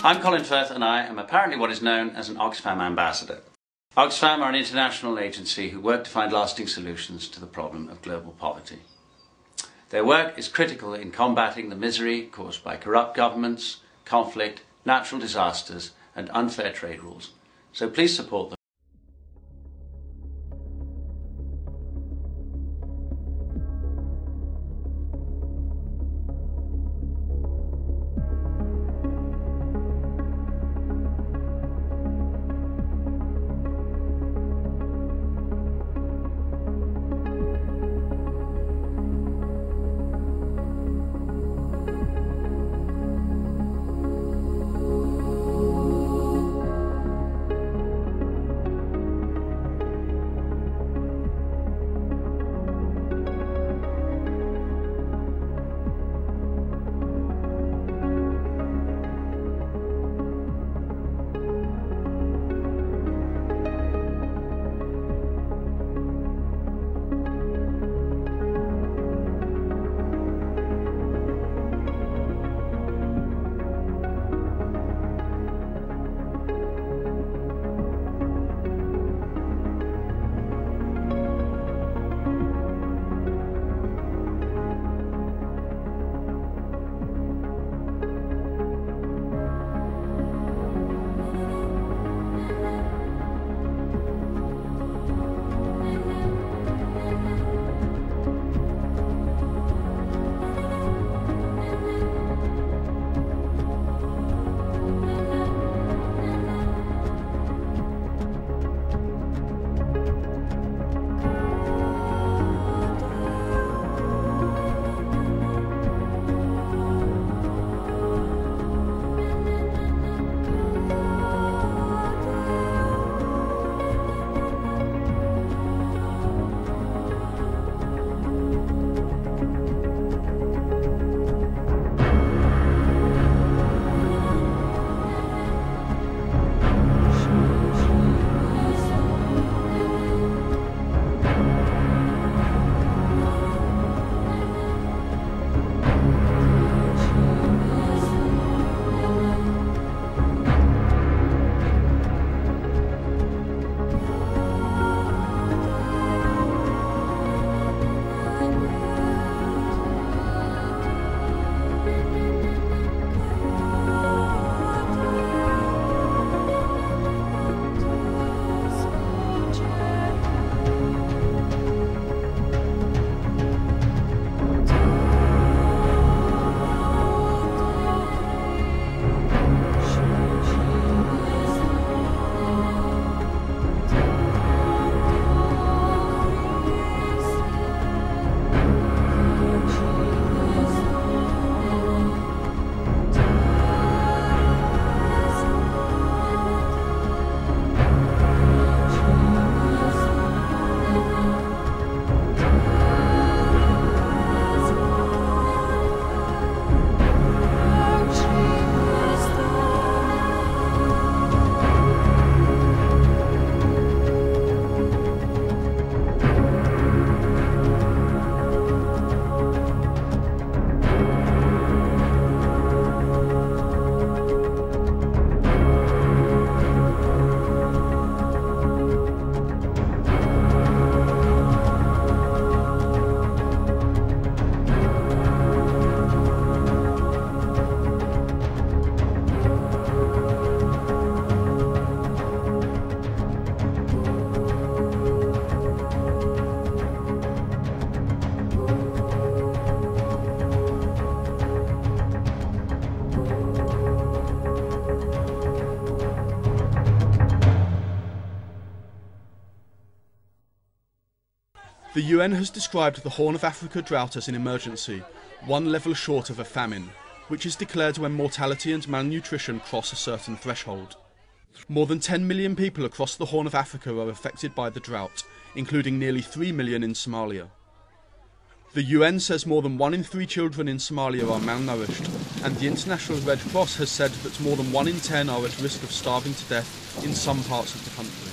I'm Colin Firth and I am apparently what is known as an Oxfam ambassador. Oxfam are an international agency who work to find lasting solutions to the problem of global poverty. Their work is critical in combating the misery caused by corrupt governments, conflict, natural disasters and unfair trade rules. So please support them. The UN has described the Horn of Africa drought as an emergency, one level short of a famine, which is declared when mortality and malnutrition cross a certain threshold. More than 10 million people across the Horn of Africa are affected by the drought, including nearly 3 million in Somalia. The UN says more than 1 in 3 children in Somalia are malnourished, and the International Red Cross has said that more than 1 in 10 are at risk of starving to death in some parts of the country.